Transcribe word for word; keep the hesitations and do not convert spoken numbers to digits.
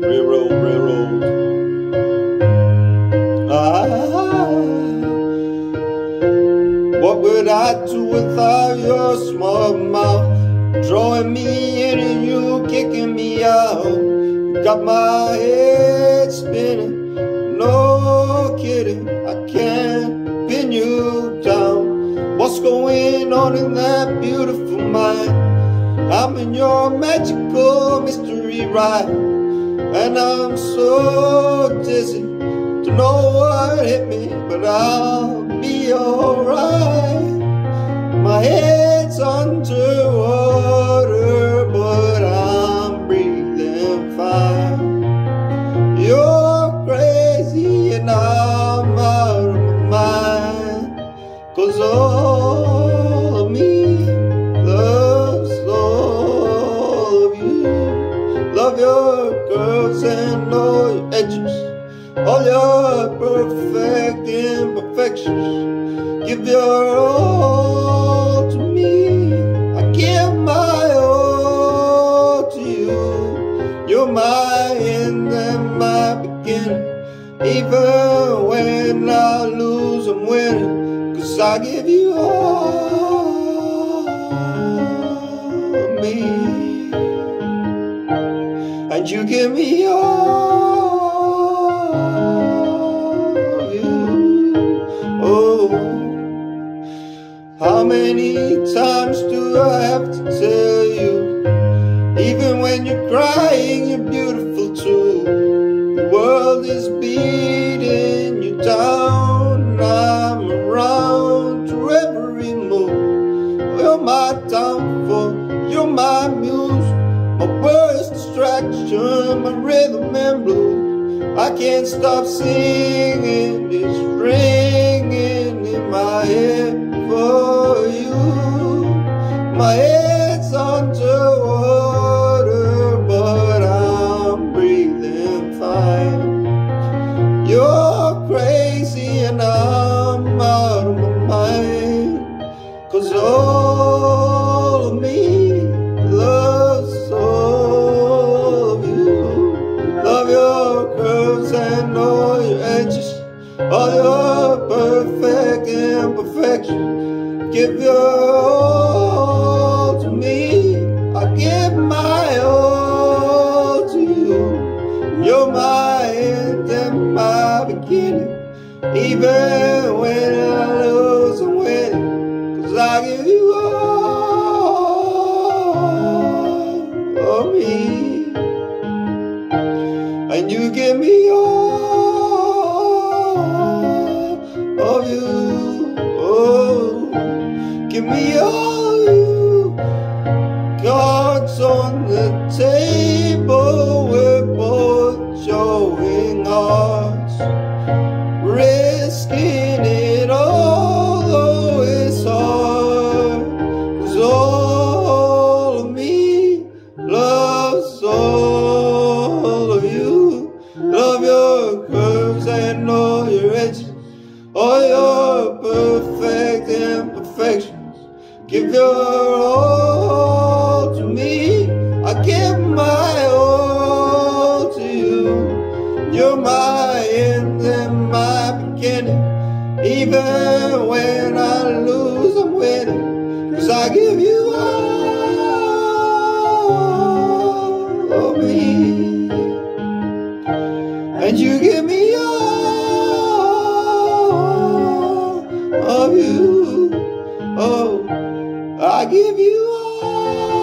railroad, railroad. Ah, what would I do without your smart mouth? Drawing me in and you kicking me out. You got my head spinning, no kidding, I can't pin you down. What's going on in that beautiful mind? I'm in your magical mystery ride, and I'm so dizzy, don't know what hit me, but I'll be alright. My head's underwater, but I'm breathing fine. You're crazy and I'm out of my mind, 'cause all of me loves all of you. Love your curves and all your edges, all your perfect imperfections. Give your all to me, I give my all to you. You're my end and my beginning. Even when I lose, I'm winning, 'cause I give you all of me, and you give me all of you. Oh, how many times do I have to tell you? Even when you're crying, you're beautiful too. The world is beating you down, I'm around to every move. You're my downfall, you're my muse, my worst distraction, my rhythm and blues. I can't stop singing, it's ringing in my head for you. My head's underwater, but I'm breathing fine. You're crazy and I'm out of my mind, 'cause all of me loves all of you. Love your curves and all your edges, all your perfect imperfections. Give your all to me, I give my all to you. You're my end and my beginning. Even when I lose, I'm winning, 'cause I give you all of me, and you give me all of you. Oh, give me all of you. Cards on the table, we're both showing hearts, risking it all, though it's hard. 'Cause all of me loves all of you. Love your curves and all your edges, all your perfect imperfections. Give your all to me, I give my all to you. You're my end and my beginning. Even when I lose, I'm winning, 'cause I give you all of me, and you give me all of you. Oh, I give you all